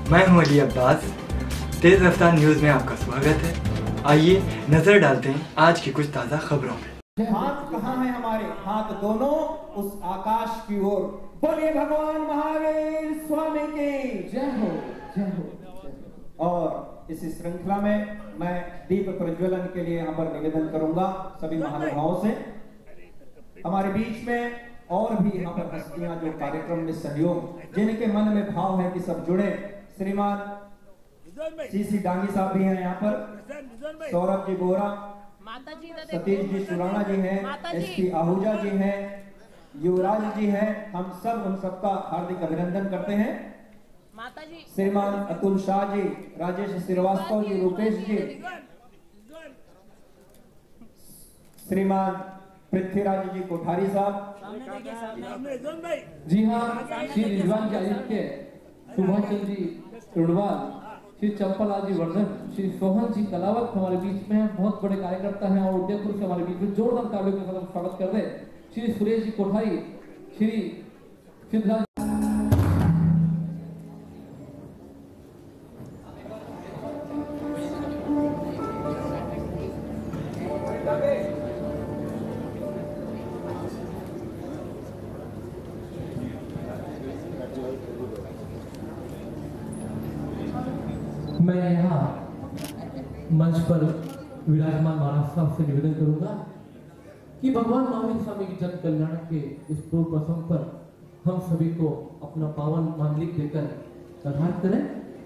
मैं हूं अली अब्बास। तेज रफ्तार न्यूज़ में आपका स्वागत है। आइए नजर डालते हैं आज की कुछ ताज़ा खबरों में। हाथ कहाँ है हमारे? हाथ दोनों उस आकाश की ओर। बोलिए भगवान महावीर स्वामी की जय हो, जय हो। और इस श्रृंखला में मैं दीप प्रज्वलन के लिए यहाँ पर निवेदन करूंगा सभी महानुभावों से। हमारे बीच में और भी यहाँ पर हस्तियां जो कार्यक्रम में सहयोग, जिनके मन में भाव है कि सब जुड़े, श्रीमान सीसी डांगी साहब भी हैं यहाँ पर, सौरभ जी गोरा, सतीश जी सुराना जी हैं, एसपी आहूजा जी हैं, युवराज जी हैं। हम सब उन सबका हार्दिक अभिनंदन करते हैं। श्रीमान अतुल शाह जी, राजेश श्रीवास्तव जी, रूपेश जी, श्रीमान पृथ्वीराज जी कोठारी साहब, जी हाँ, श्री रिजवान जी आदित्य, सुभाष चंद्र जी टुडवाल, श्री चंपलाल जी वर्धन, श्री सोहन जी कलावत हमारे बीच में हैं, बहुत बड़े कार्यकर्ता हैं और उदयपुर से हमारे बीच में जोरदार तालियों के साथ स्वागत कर रहे हैं। श्री सुरेश जी कोठारी, श्री सिद्धराज। मैं यहाँ मंच पर विराजमान महाराज साहब से निवेदन करूंगा कि भगवान महावीर स्वामी की जन कल्याण के इस पूर्व प्रसंग पर हम सभी को अपना पावन मांगलिक देकर आधार करें।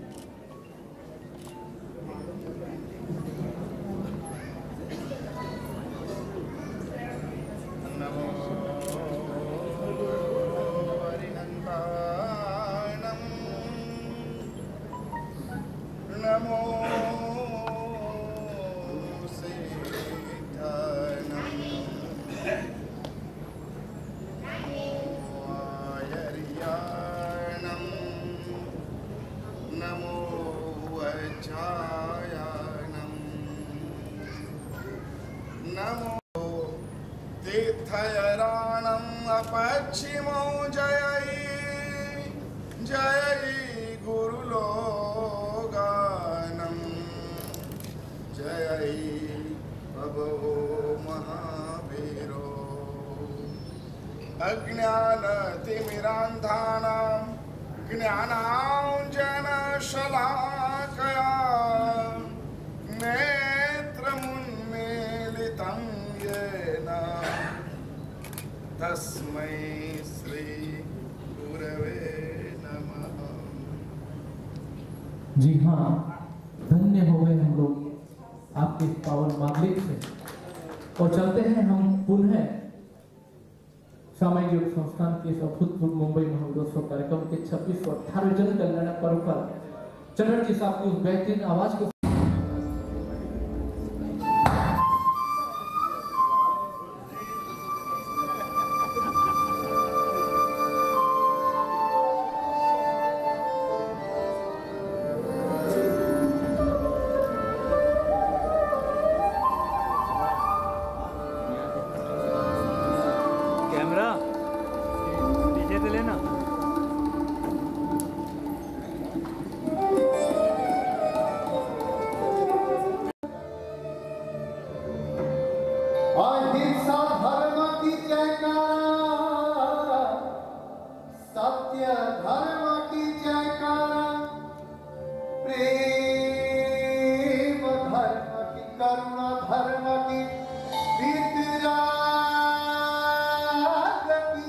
नमो तीर्थयराणं अपश्चिमो जयई जयई गुरुलोगानं जयई भवो महावीरो अज्ञानतिमिरान्धानां ज्ञानाञ्जनशलाकया नेत्रमुन्मीलितं येन तस्मै श्री गुरवे नमः। जी हाँ, धन्य हो गए हम लोग आपके पावन मांगलिक से। और चलते हैं हम पुनः सामाजिक योग संस्थान के अभूतपूर्व मुंबई महाविद्रोत्सव कार्यक्रम के 26 और 18 जन कल्याण पर्व पर चटर्जी साहब की उस बेहतरीन आवाज को कैमरा पीछे से लेना। अहिंसा धर्म की जयकारा, सत्य धर्म की जयकारा, प्रेम धर्म की, करुणा धर्म की, वीतराग की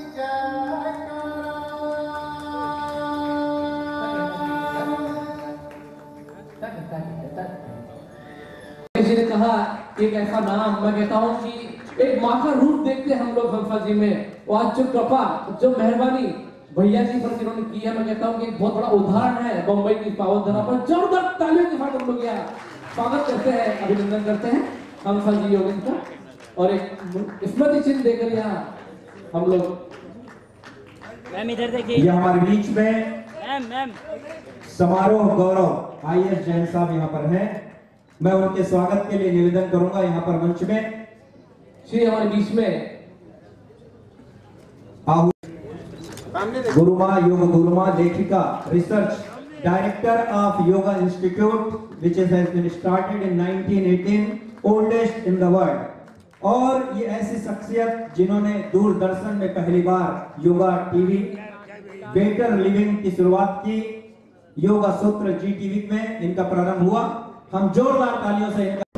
जयकारा। जी ने कहा एक ऐसा नाम, मैं कहता हूँ कि एक माँ का रूप देखते हम लोग हंसा जी में। और आज जो कृपा, जो मेहरबानी भैया जी पर जिन्होंने की है, मैं कहता हूँ कि एक बहुत बड़ा उदाहरण है मुंबई की पावन धरा पर। जोरदार तालियों के साथ हम लोग यहाँ स्वागत करते हैं, अभिनंदन करते हैं हंसा जी योगेंद्र का। और एक स्मृति चिन्ह देकर यहाँ हम लोग मैम इधर देखिए। ये हमारे बीच में मैम समारोह गौरव IS जैन साहब यहाँ पर हैं। मैं उनके स्वागत के लिए निवेदन करूंगा यहाँ पर मंच में। श्री हमारे बीच में गुरुमा, योग गुरुमा, लेखिका, research Director of Yoga Institute, which has been started in 1918, oldest in the world. और ये ऐसी शख्सियत जिन्होंने दूरदर्शन में पहली बार योगा टीवी बेटर लिविंग की शुरुआत की, योगा सूत्र जी टीवी में इनका प्रारंभ हुआ। हम जोरदार तालियों से इनका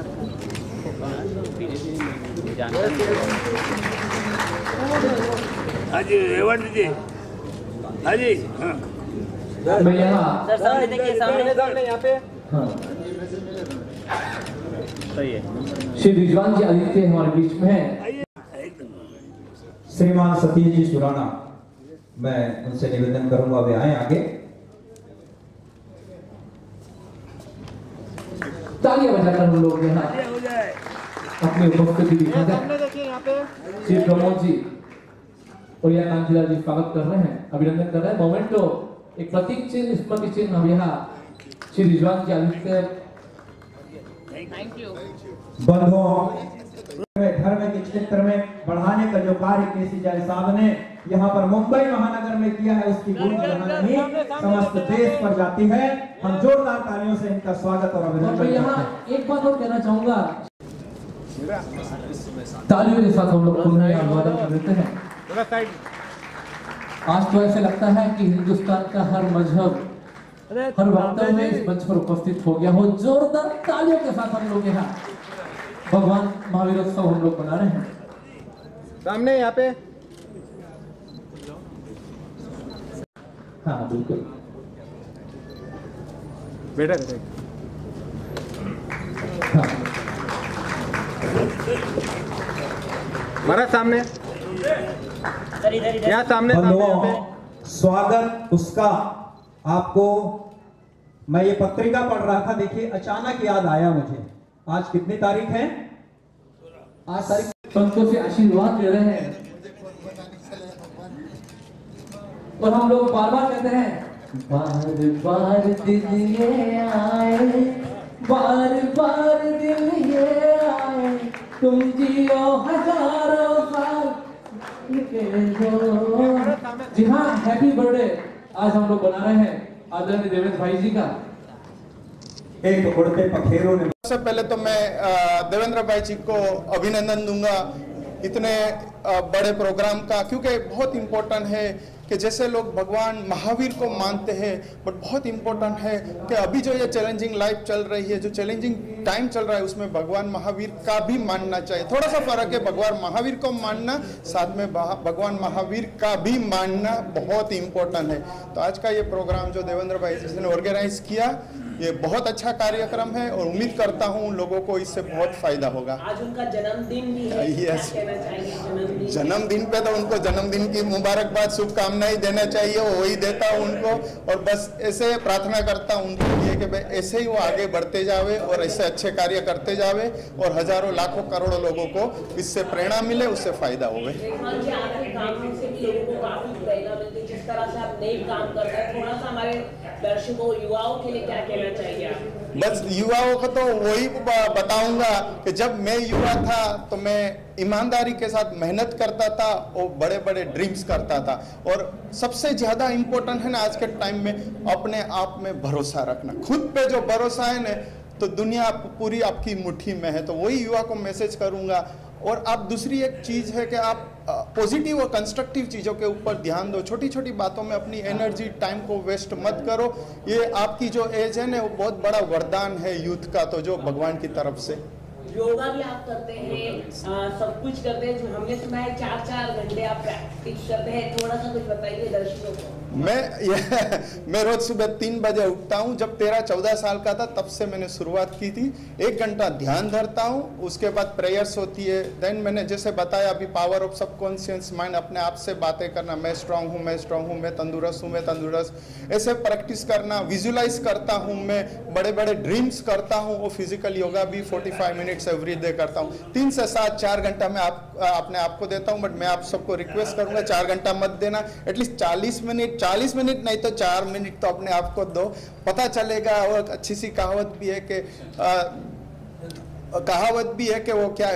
हाजी रेवंत जी, हाजी मैं यहाँ सर सामने देखिए, सामने यहाँ पे हाँ, सही है। श्री रिजवान जी आदित्य हमारे बीच में है। श्रीमान सतीश जी सुराना, मैं उनसे निवेदन करूंगा वे आए आगे। तालियां बजाकर हम लोग यहाँ अपनी उपस्थिति दिखाते हैं। देखिए यहाँ पे श्री प्रमोद जी और यहाँ कांचीलाल जी स्वागत कर रहे हैं, अभिनंदन कर रहे हैं। मोमेंटो एक प्रतीक चिन्ह, स्मृति चिन्ह हम यहाँ श्री रिजवान जी आदित्य बंधुओं धर्म के क्षेत्र में बढ़ाने का जो कार्य केसी जाय साहब ने यहाँ पर मुंबई महानगर में किया है, उसकी गूंज यहाँ नहीं समस्त देश पर जाती है। हम जोरदार तालियों से इनका स्वागत और और मैं अभिनंदन करते यहाँ हैं। एक बात और कहना चाहूंगा, तालियों के साथ हम लोग पुनः अभिवादन कर देते हैं। आज तो ऐसे लगता है कि हिंदुस्तान का हर मजहब, हर वक्तव्य में इस मंच पर उपस्थित हो गया हो। जोरदार तालियों के साथ हम लोग यहाँ भगवान महावीरोत्सव हम लोग मना रहे हैं। सामने यहाँ पे हाँ बिल्कुल बेटा हाँ। हमारा सामने सर इधर यहाँ सामने बंधुओं स्वागत उसका आपको, मैं ये पत्रिका पढ़ रहा था, देखिए अचानक याद आया मुझे। आज कितनी तारीख है? आज तारीख संतों से आशीर्वाद ले रहे हैं और हम लोग बार बार कहते हैं बार बार दिन ये आए, बार बार दिन ये आए, तुम जियो हजारों साल। जी हाँ, हैप्पी बर्थडे आज हम लोग बना रहे हैं आदरणीय देवेंद्र भाई जी का। एक उड़ते पखेरों ने सबसे पहले तो मैं देवेंद्र भाई जी को अभिनंदन दूंगा इतने बड़े प्रोग्राम का, क्योंकि बहुत इम्पोर्टेंट है कि जैसे लोग भगवान महावीर को मानते हैं, बट बहुत इम्पोर्टेंट है कि अभी जो ये चैलेंजिंग लाइफ चल रही है, जो चैलेंजिंग टाइम चल रहा है, उसमें भगवान महावीर का भी मानना चाहिए। थोड़ा सा फर्क है, भगवान महावीर को मानना साथ में भगवान महावीर का भी मानना बहुत इम्पोर्टेंट है। तो आज का ये प्रोग्राम जो देवेंद्र भाई जी ने ऑर्गेनाइज किया, ये बहुत अच्छा कार्यक्रम है और उम्मीद करता हूँ लोगों को इससे बहुत फायदा होगा। आज उनका जन्मदिन भी है। यस, क्या कहना चाहिए जन्मदिन पे तो उनको जन्मदिन की मुबारकबाद शुभकामनाएं देना चाहिए, वो वही देता हूँ उनको। और बस ऐसे प्रार्थना करता हूँ उनके लिए कि भाई ऐसे ही वो आगे बढ़ते जावे और ऐसे अच्छे कार्य करते जावे और हजारों लाखों करोड़ों लोगों को इससे प्रेरणा मिले, उससे फायदा होवे। रेखमान जी, आपके काम से भी लोगों को काफी प्रेरणा मिलती है। जिस तरह से आप नए काम कर रहे हैं, थोड़ा सा हमारे दर्शकों युवाओं के लिए क्या कहना चाहिए आप? बस युवाओं को तो वही बताऊंगा कि जब मैं युवा था तो मैं ईमानदारी के साथ मेहनत करता था और बड़े बड़े ड्रीम्स करता था। और सबसे ज्यादा इम्पोर्टेंट है ना आज के टाइम में अपने आप में भरोसा रखना। खुद पे जो भरोसा है ना तो दुनिया पूरी आपकी मुट्ठी में है। तो वही युवा को मैसेज करूंगा। और आप दूसरी एक चीज है कि आप पॉजिटिव और कंस्ट्रक्टिव चीज़ों के ऊपर ध्यान दो। छोटी छोटी बातों में अपनी एनर्जी टाइम को वेस्ट मत करो। ये आपकी जो एज है ना वो बहुत बड़ा वरदान है यूथ का, तो जो भगवान की तरफ से। योगा भी आप करते हैं, सब कुछ करते हैं, जो हमने सुना है 4-4 घंटे आप प्रैक्टिस करते हैं। थोड़ा सा कुछ बताइए दर्शकों को। मैं रोज सुबह 3 बजे उठता हूँ। जब 13-14 साल का था तब से मैंने शुरुआत की थी। 1 घंटा ध्यान धरता हूँ, उसके बाद प्रेयर्स होती है। देन मैंने जैसे बताया अभी पावर ऑफ सबकॉन्शियस माइंड, अपने आप से बातें करना, मैं स्ट्रांग हूँ, मैं स्ट्रांग हूँ, मैं तंदुरुस्त हूँ, मैं तंदुरुस्त, ऐसे प्रैक्टिस करना। विजुलाइज करता हूँ, मैं बड़े बड़े ड्रीम्स करता हूँ। वो फिजिकल योगा भी 45 मिनट्स एवरी डे करता हूँ। 3 से 7 4 घंटा मैं अपने आप को देता हूँ। बट मैं आप सबको रिक्वेस्ट करूंगा 4 घंटा मत देना, एटलीस्ट 40 मिनट नहीं तो 4 मिनट तो अपने आप को दो। पता चलेगा। और अच्छी सी कहावत भी है कि वो क्या है,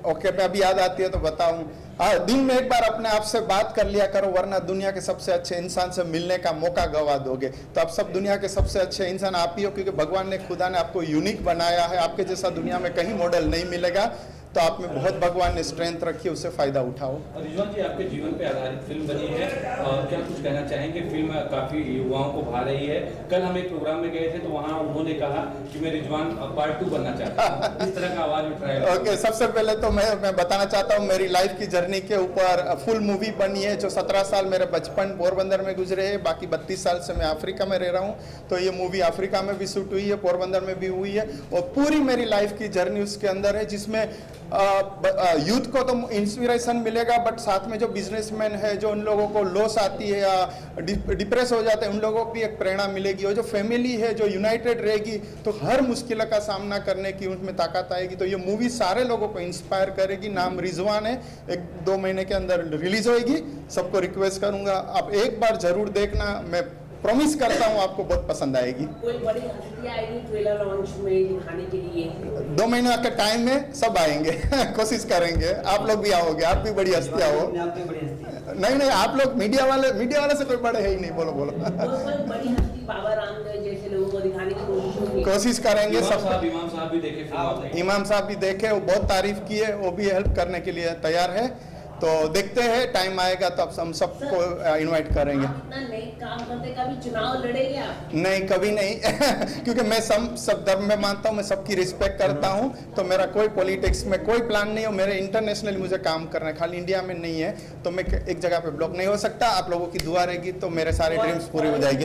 ओके पे अभी याद आती है तो बताऊं। दिन में एक बार अपने आप से बात कर लिया करो, वरना दुनिया के सबसे अच्छे इंसान से मिलने का मौका गवा दोगे। तो आप सब दुनिया के सबसे अच्छे इंसान आप ही हो, क्योंकि भगवान ने, खुदा ने आपको यूनिक बनाया है। आपके जैसा दुनिया में कहीं मॉडल नहीं मिलेगा। तो आप में बहुत भगवान ने स्ट्रेंथ रखी है, उससे फायदा उठाओ। रिजवान जी, आपके जीवन पे आधारित फिल्म बनी है, क्या कुछ कहना चाहेंगे? फिल्म काफी युवाओं को भा रही है। कल हम एक प्रोग्राम में गए थे तो वहाँ उन्होंने कहा कि मैं रिजवान पार्ट 2 बनना चाहता हूँ। इस तरह का आवाज उठ रहा है। ओके, सबसे पहले तो मैं बताना चाहता हूँ, मेरी लाइफ की जर्नी के ऊपर फुल मूवी बनी है। जो 17 साल मेरे बचपन पोरबंदर में गुजरे हैं, बाकी 32 साल से मैं अफ्रीका में रह रहा हूँ। तो ये मूवी अफ्रीका में भी शूट हुई है, पोरबंदर में भी हुई है, और पूरी मेरी लाइफ की जर्नी उसके अंदर है, जिसमें यूथ को तो इंस्पिरेशन मिलेगा, बट साथ में जो बिजनेसमैन है, जो उन लोगों को लॉस आती है या डिप्रेस हो जाते हैं, उन लोगों को भी एक प्रेरणा मिलेगी। और जो फैमिली है जो यूनाइटेड रहेगी तो हर मुश्किल का सामना करने की उनमें ताकत आएगी। तो ये मूवी सारे लोगों को इंस्पायर करेगी। नाम रिजवान है, 1-2 महीने के अंदर रिलीज होगी। सबको रिक्वेस्ट करूंगा आप एक बार जरूर देखना। मैं प्रॉमिस करता हूँ आपको बहुत पसंद आएगी। कोई बड़ी हस्ती आएगी ट्रेलर लॉन्च में दिखाने के लिए? 2 महीने के टाइम में सब आएंगे। कोशिश करेंगे, आप लोग भी आओगे, आप भी बड़ी हस्तियाँ हो। नहीं, आप लोग मीडिया वाले से कोई बड़े है ही नहीं। बोलो बड़ी हस्ती बाबा रामदेव जैसे लोगों को दिखाने की कोशिश करेंगे। सब इमाम साहब भी देखे, इमाम साहब भी देखे, वो बहुत तारीफ की है, वो भी हेल्प करने के लिए तैयार है। तो देखते हैं, टाइम आएगा तो हम सबको इनवाइट करेंगे। आप इतना नेक काम करते, कभी चुनाव लड़ेंगे आप? नहीं, कभी नहीं। क्योंकि मैं सब धर्म में मानता हूँ, मैं सबकी रिस्पेक्ट करता हूँ। तो मेरा कोई पॉलिटिक्स में कोई प्लान नहीं है। मेरे इंटरनेशनली मुझे काम करना है, खाली इंडिया में नहीं है। तो मैं एक जगह पे ब्लॉक नहीं हो सकता। आप लोगों की दुआ रहेगी तो मेरे सारे ड्रीम्स पूरी हो जाएगी।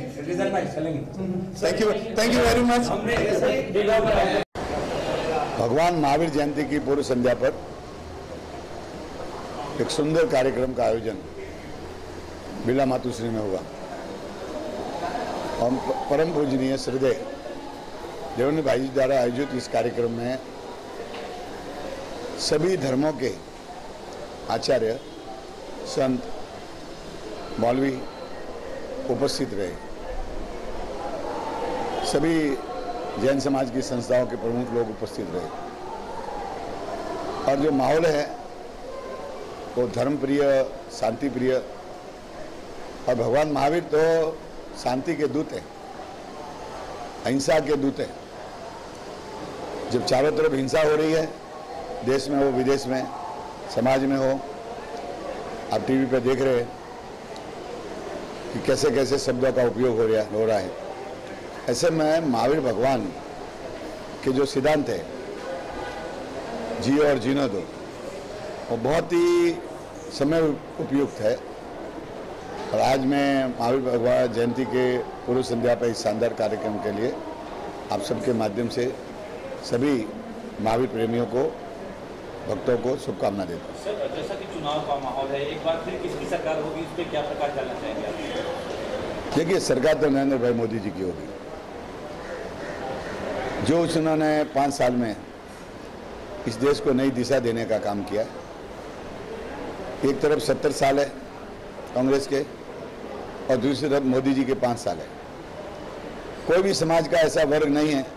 Thank you very much. भगवान महावीर जयंती की पूर्व संध्या पर एक सुंदर कार्यक्रम का आयोजन बिरला मातुश्री में हुआ। और परम पूजनीय श्रद्धेय देवेंद्र भाई जी द्वारा आयोजित इस कार्यक्रम में सभी धर्मों के आचार्य, संत, मौलवी उपस्थित रहे। सभी जैन समाज की संस्थाओं के प्रमुख लोग उपस्थित रहे। और जो माहौल है वो धर्म प्रिय, शांति प्रिय, और भगवान महावीर तो शांति के दूत हैं, अहिंसा के दूत हैं। जब चारों तरफ हिंसा हो रही है, देश में हो, विदेश में, समाज में हो, आप टीवी पे देख रहे हैं कि कैसे कैसे शब्दों का उपयोग हो रहा है। ऐसे में महावीर भगवान के जो सिद्धांत है, जियो और जीने दो, वो बहुत ही समय उपयुक्त है। और आज मैं महावीर भगवान जयंती के पूर्व संध्या पर इस शानदार कार्यक्रम के लिए आप सबके माध्यम से सभी महावीर प्रेमियों को, भक्तों को शुभकामना देता हूँ। सर, जैसा कि चुनाव का माहौल है, एक बार फिर किसकी सरकार होगी, इस पर क्या प्रकाश डालना चाहेंगे आप? देखिए, सरकार तो नरेंद्र भाई मोदी जी की होगी। जो उन्होंने 5 साल में इस देश को नई दिशा देने का काम किया। एक तरफ 70 साल है कांग्रेस के, और दूसरी तरफ मोदी जी के 5 साल है। कोई भी समाज का ऐसा वर्ग नहीं है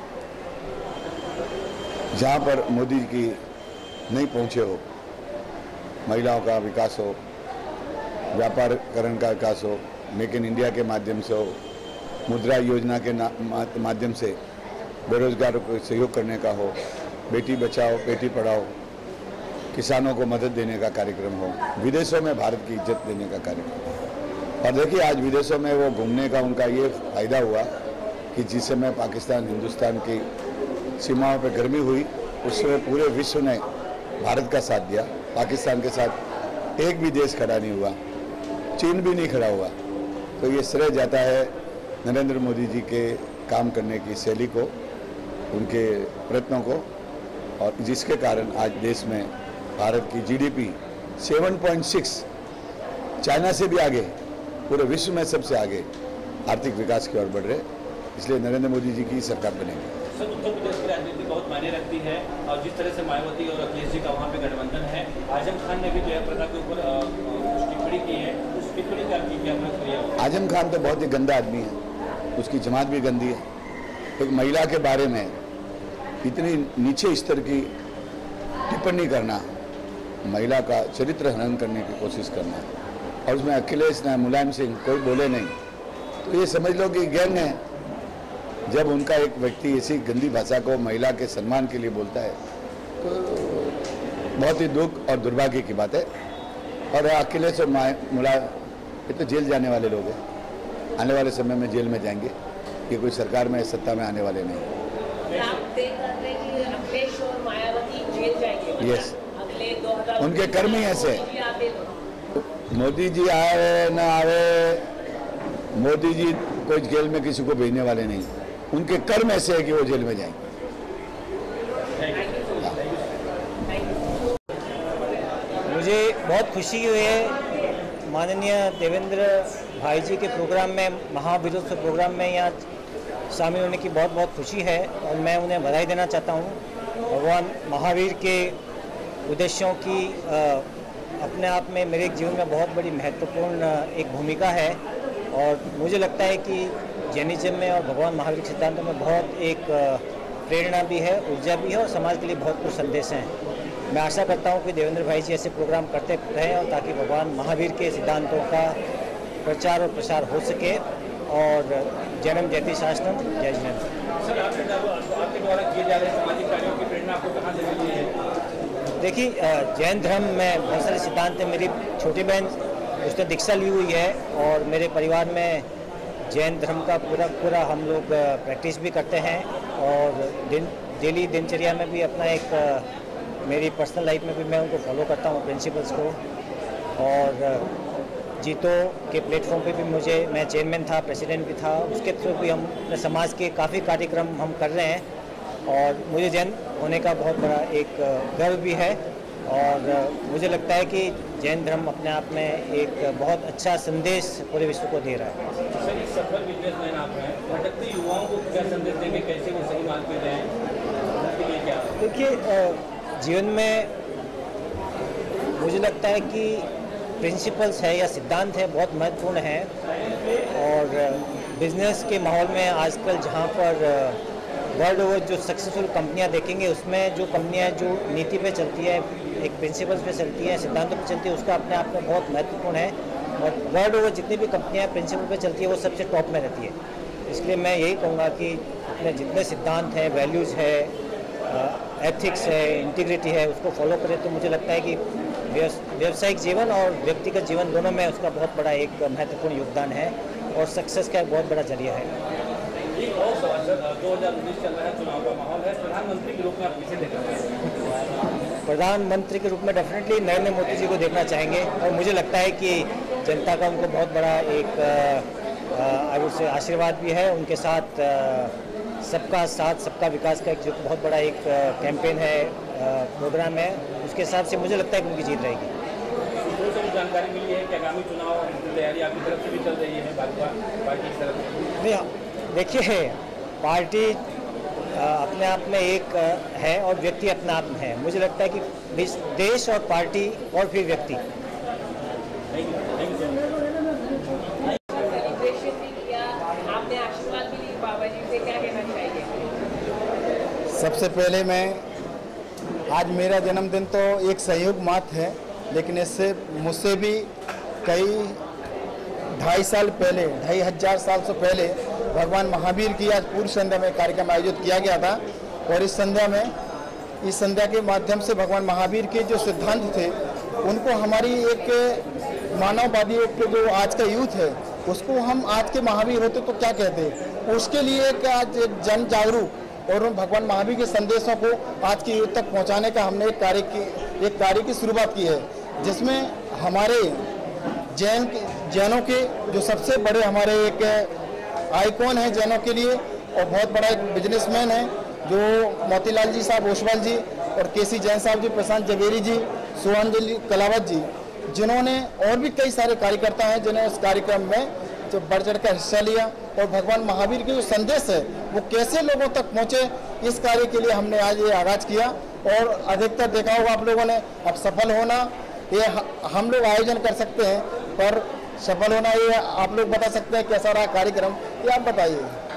जहां पर मोदी जी की नहीं पहुंचे हो। महिलाओं का विकास हो, व्यापारीकरण का विकास हो, मेक इन इंडिया के माध्यम से हो, मुद्रा योजना के माध्यम से बेरोजगारों को सहयोग करने का हो, बेटी बचाओ बेटी पढ़ाओ, किसानों को मदद देने का कार्यक्रम हो, विदेशों में भारत की इज्जत देने का कार्यक्रम। और देखिए, आज विदेशों में वो घूमने का उनका ये फायदा हुआ कि जिस समय पाकिस्तान हिंदुस्तान की सीमाओं पर गर्मी हुई, उस समय पूरे विश्व ने भारत का साथ दिया। पाकिस्तान के साथ एक भी देश खड़ा नहीं हुआ, चीन भी नहीं खड़ा हुआ। तो ये श्रेय जाता है नरेंद्र मोदी जी के काम करने की शैली को, उनके प्रयत्नों को, और जिसके कारण आज देश में भारत की जीडीपी 7.6 चाइना से भी आगे, पूरे विश्व में सबसे आगे आर्थिक विकास की ओर बढ़ रहे। इसलिए नरेंद्र मोदी जी की सरकार बनेगी। सर, उत्तर प्रदेश की राजनीति बहुत मायने रखती है, और जिस तरह से मायावती और अखिलेश जी का वहाँ पे गठबंधन है, आजम खान ने भी जयप्रदा के ऊपर टिप्पणी की है। उस टिप्पणी का क्या प्रतिक्रिया? आजम खान तो बहुत ही गंदा आदमी है, उसकी जमात भी गंदी है। एक महिला के बारे में इतनी नीचे स्तर की टिप्पणी करना, महिला का चरित्र हनन करने की कोशिश करना, और उसमें अखिलेश न मुलायम सिंह कोई बोले नहीं, तो ये समझ लो कि गैंग है। जब उनका एक व्यक्ति ऐसी गंदी भाषा को महिला के सम्मान के लिए बोलता है तो बहुत ही दुख और दुर्भाग्य की बात है। और अखिलेश और मुलायम ये तो जेल जाने वाले लोग हैं, आने वाले समय में जेल में जाएंगे, ये कोई सरकार में सत्ता में आने वाले नहीं। अखिलेश और मायावती जेल जाएंगे? यस, उनके कर्म ही ऐसे। मोदी जी आए न आए, मोदी जी कोई जेल में किसी को भेजने वाले नहीं, उनके कर्म ऐसे है कि वो जेल में जाएंगे। मुझे बहुत खुशी हुई है माननीय देवेंद्र भाई जी के प्रोग्राम में, महावीरोत्सव प्रोग्राम में यहाँ शामिल होने की बहुत बहुत खुशी है और मैं उन्हें बधाई देना चाहता हूँ। भगवान महावीर के उद्देश्यों की अपने आप में मेरे जीवन में बहुत बड़ी महत्वपूर्ण एक भूमिका है और मुझे लगता है कि जैनिज्म में और भगवान महावीर के सिद्धांतों में बहुत एक प्रेरणा भी है, ऊर्जा भी है और समाज के लिए बहुत कुछ संदेश हैं। मैं आशा करता हूं कि देवेंद्र भाई जी ऐसे प्रोग्राम करते रहें और ताकि भगवान महावीर के सिद्धांतों का प्रचार और प्रसार हो सके। और जन्म जयति शासनम, जय जयंत। सर, आपके द्वारा किए जा रहे सामाजिक कार्यों की प्रेरणा आपको कहाँ से मिली है? देखिए, जैन धर्म में बहुत सारे सिद्धांत हैं। मेरी छोटी बहन उसने दीक्षा ली हुई है और मेरे परिवार में जैन धर्म का पूरा हम लोग प्रैक्टिस भी करते हैं और डेली दिनचर्या में भी अपना एक मेरी पर्सनल लाइफ में भी मैं उनको फॉलो करता हूँ प्रिंसिपल्स को। और जीतो के प्लेटफॉर्म पे भी मैं चेयरमैन था, प्रेसिडेंट भी था, उसके थ्रू भी हम अपने समाज के काफ़ी कार्यक्रम हम कर रहे हैं और मुझे जैन होने का बहुत बड़ा एक गर्व भी है। और मुझे लगता है कि जैन धर्म अपने आप में एक बहुत अच्छा संदेश पूरे विश्व को दे रहा है। सर, एक सफल बिजनेसमैन आप हैं, भटकते युवाओं को क्या संदेश देंगे, कैसे वो सही मार्ग पे जाएं? क्या देखिए, जीवन में मुझे लगता है कि प्रिंसिपल्स है या सिद्धांत है बहुत महत्वपूर्ण है। और बिजनेस के माहौल में आजकल जहाँ पर वर्ल्ड ओवर जो सक्सेसफुल कंपनियां देखेंगे उसमें जो कंपनियां जो नीति पे चलती है, एक प्रिंसिपल्स पे चलती है, सिद्धांतों पे चलती है, उसका अपने आप में बहुत महत्वपूर्ण है। और वर्ल्ड ओवर जितनी भी कंपनियां प्रिंसिपल पे चलती है वो सबसे टॉप में रहती है। इसलिए मैं यही कहूँगा कि अपने जितने सिद्धांत हैं, वैल्यूज़ है, एथिक्स है, इंटीग्रिटी है, उसको फॉलो करें तो मुझे लगता है कि व्यावसायिक जीवन और व्यक्तिगत जीवन दोनों में उसका बहुत बड़ा एक महत्वपूर्ण योगदान है और सक्सेस का एक बहुत बड़ा जरिया है। एक और सवाल सर, 2019 चल रहा है, चुनाव का माहौल है, प्रधानमंत्री के रूप में आप किसे देखना चाहेंगे? प्रधानमंत्री के रूप में डेफिनेटली नरेंद्र मोदी जी को देखना चाहेंगे और मुझे लगता है कि जनता का उनको बहुत बड़ा एक से आशीर्वाद भी है। उनके साथ सबका साथ सबका विकास का एक जो बहुत बड़ा एक कैंपेन है, प्रोग्राम है, उसके हिसाब से मुझे लगता है कि उनकी जीत रहेगी। जानकारी मिली है कि आगामी चुनाव तैयारी आपकी तरफ से भी चल रही है, पार्टी की तरफ से? नहीं, देखिए, पार्टी अपने आप में एक है और व्यक्ति अपने आप में है। मुझे लगता है कि देश और पार्टी और फिर व्यक्ति। आपने आशीर्वाद भी ली बाबा जी से, क्या कहना चाहिए? सबसे पहले मैं आज मेरा जन्मदिन तो एक संयोग मात्र है, लेकिन इससे मुझसे भी कई 2.5 साल पहले, 2,500 साल से पहले भगवान महावीर की आज पूर्व संध्या में कार्यक्रम आयोजित किया गया था। और इस संध्या के माध्यम से भगवान महावीर के जो सिद्धांत थे उनको हमारी एक मानववादी एक जो आज का यूथ है उसको हम आज के महावीर होते तो क्या कहते, उसके लिए एक आज एक जन जागरूक और भगवान महावीर के संदेशों को आज के यूथ तक पहुंचाने का हमने एक कार्य की शुरुआत की है, जिसमें हमारे जैनों के जो सबसे बड़े हमारे एक आइकॉन है जैनों के लिए और बहुत बड़ा एक बिजनेसमैन है जो मोतीलाल जी साहब ओसवाल जी और केसी जैन साहब जी, प्रशांत जवेरी जी, सुहांजलि कलावत जी, जिन्होंने और भी कई सारे कार्यकर्ता हैं जिन्होंने उस कार्यक्रम में जो बढ़ चढ़ कर हिस्सा लिया और भगवान महावीर के जो संदेश है वो कैसे लोगों तक पहुँचे, इस कार्य के लिए हमने आज ये आगाज किया। और अधिकतर देखा होगा आप लोगों ने, अब सफल होना ये हम लोग आयोजन कर सकते हैं पर सफल होना ये आप लोग बता सकते हैं कैसा रहा कार्यक्रम, ये आप बताइए।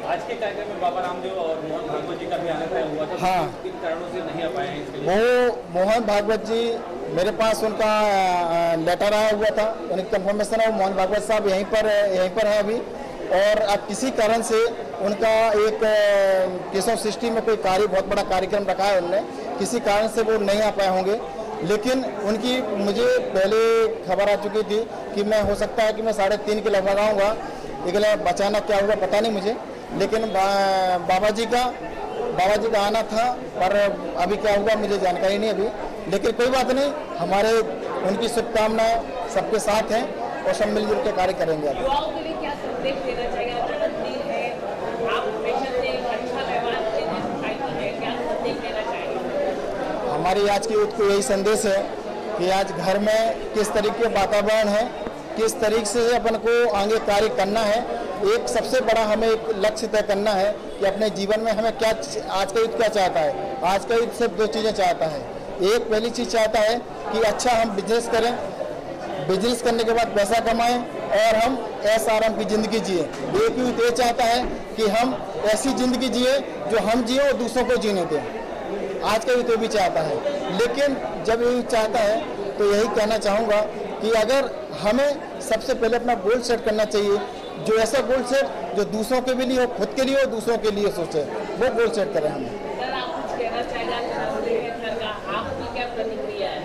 आज के कार्यक्रम में बाबा रामदेव और मोहन भागवत जी का भी आना तय हुआ था। हाँ। किन कारणों से नहीं आ पाए हैं इसके लिए? वो मोहन भागवत जी, मेरे पास उनका लेटर आया हुआ था, उनकी कंफर्मेशन है। वो मोहन भागवत साहब यहीं पर है अभी, और अब किसी कारण से उनका एक केशव सृष्टि में कोई बहुत बड़ा कार्यक्रम रखा है उन्होंने, किसी कारण से वो नहीं आ पाए होंगे। लेकिन उनकी मुझे पहले खबर आ चुकी थी कि मैं हो सकता है कि मैं 3.5 के लगभग आऊँगा। अगला बचाना क्या हुआ पता नहीं मुझे, लेकिन बाबा जी का आना था, पर अभी क्या हुआ मुझे जानकारी नहीं अभी। लेकिन कोई बात नहीं, हमारे उनकी शुभकामनाएं सबके साथ हैं और सब मिलजुल के कार्य करेंगे। युवाओं के लिए क्या संदेश देना चाहिए? जन्मदिन है, आप हमेशा से अच्छा व्यवहार है, क्या संदेश देना चाहिए? हमारी आज की यूथ को यही संदेश है कि आज घर में किस तरीके का वातावरण है, किस तरीके से अपन को आगे कार्य करना है। एक सबसे बड़ा हमें एक लक्ष्य तय करना है कि अपने जीवन में हमें क्या, आज का यूथ क्या चाहता है। आज का यूथ सिर्फ 2 चीज़ें चाहता है। एक पहली चीज़ चाहता है कि अच्छा हम बिजनेस करें, बिजनेस करने के बाद पैसा कमाएं और हम ऐसा आराम की ज़िंदगी जिए। एक यूथ ये चाहता है कि हम ऐसी ज़िंदगी जिए जो हम जिए और दूसरों को जीने दें। आज का यूथ ये भी चाहता है। लेकिन जब ये चाहता है तो यही कहना चाहूँगा कि अगर हमें सबसे पहले अपना गोल सेट करना चाहिए, जो ऐसा गोल सेट जो दूसरों के भी लिए हो, खुद के लिए हो, दूसरों के लिए सोचे, वो गोल सेट करें हमें। सर, आप कुछ कहना चाहेंगे सर का, आपकी क्या प्रतिक्रिया है?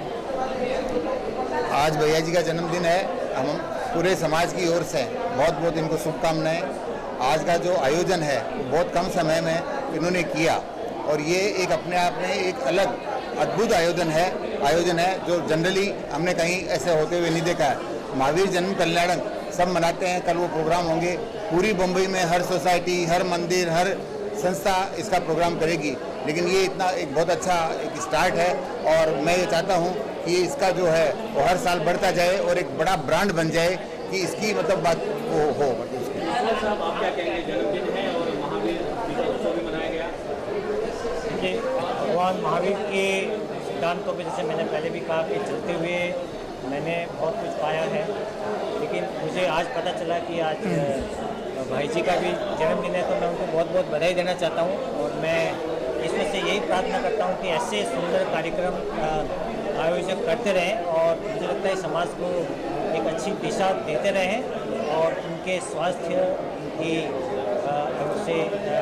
आज भैया जी का जन्मदिन है, हम पूरे समाज की ओर से बहुत बहुत इनको शुभकामनाएं। आज का जो आयोजन है बहुत कम समय में इन्होंने किया, और ये एक अपने आप में एक अलग अद्भुत आयोजन है जो जनरली हमने कहीं ऐसे होते हुए नहीं देखा है। महावीर जन्म कल्याणक सब मनाते हैं, कल वो प्रोग्राम होंगे पूरी बम्बई में, हर सोसाइटी, हर मंदिर, हर संस्था इसका प्रोग्राम करेगी। लेकिन ये इतना एक बहुत अच्छा एक स्टार्ट है, और मैं ये चाहता हूँ कि इसका जो है वो हर साल बढ़ता जाए और एक बड़ा ब्रांड बन जाए कि इसकी मतलब बात वो हो। साहब, आप क्या कहेंगे? जन्मदिन है और महावीर उत्सव भी मनाया गया। देखिए, भगवान महावीर के सिद्धांतों पे जैसे मैंने पहले भी कहा कि चलते हुए मैंने बहुत कुछ पाया है, लेकिन मुझे आज पता चला कि आज भाई जी का भी जन्मदिन है, तो मैं उनको बहुत बहुत बधाई देना चाहता हूँ। और मैं इसमें से यही प्रार्थना करता हूँ कि ऐसे सुंदर कार्यक्रम आयोजक करते रहें, और मुझे लगता है समाज को एक अच्छी दिशा देते रहें, और उनके स्वास्थ्य, उनकी उनसे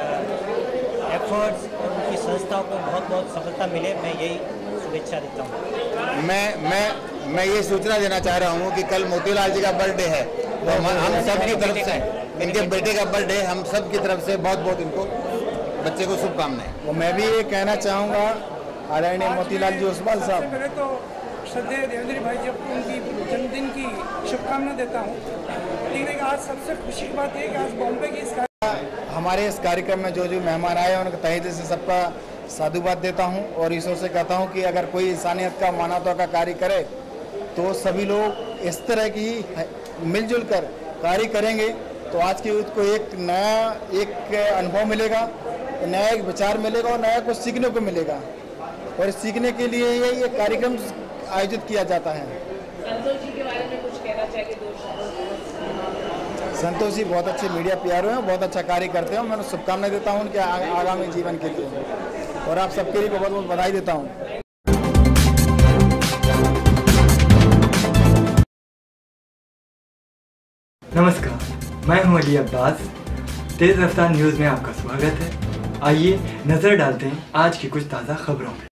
एफर्ट्स और उनकी संस्थाओं को बहुत बहुत सफलता मिले, मैं यही शुभेच्छा देता हूँ। मैं ये सूचना देना चाह रहा हूँ कि कल मोतीलाल जी का बर्थडे है, तो हम सब की तरफ से, इनके बेटे का बर्थडे, हम सब की तरफ से बहुत बहुत इनको बच्चे को शुभकामनाएं। मैं भी ये कहना चाहूँगा आदरणीय मोतीलाल जी ओसवाल साहब, पहले तो श्रद्धेय देवेंद्र भाई जी को उनकी जन्मदिन की शुभकामना देता हूँ। लेकिन आज सबसे खुशी की बात है कि आज बॉम्बे की हमारे इस कार्यक्रम में जो मेहमान आए हैं उनके तहे दिल से सबका साधुवाद देता हूं, और ईश्वर से कहता हूं कि अगर कोई इंसानियत का, मानवता का कार्य करे तो सभी लोग इस तरह की मिलजुल कर कार्य करेंगे, तो आज की यूथ को एक नया अनुभव मिलेगा, नया एक विचार मिलेगा और नया कुछ सीखने को मिलेगा। और सीखने के लिए ये कार्यक्रम आयोजित किया जाता है। संतोष जी के बारे में कुछ कहना चाहिए? संतोष जी बहुत अच्छे मीडिया पीआरओ हैं, बहुत अच्छा कार्य करते हैं। मैं शुभकामनाएं देता हूं उनके आगामी जीवन के लिए, और आप सबके लिए बहुत बहुत बधाई देता हूं। नमस्कार, मैं हूं अली अब्बास। तेज रफ्तार न्यूज़ में आपका स्वागत है। आइए नज़र डालते हैं आज की कुछ ताज़ा खबरों में।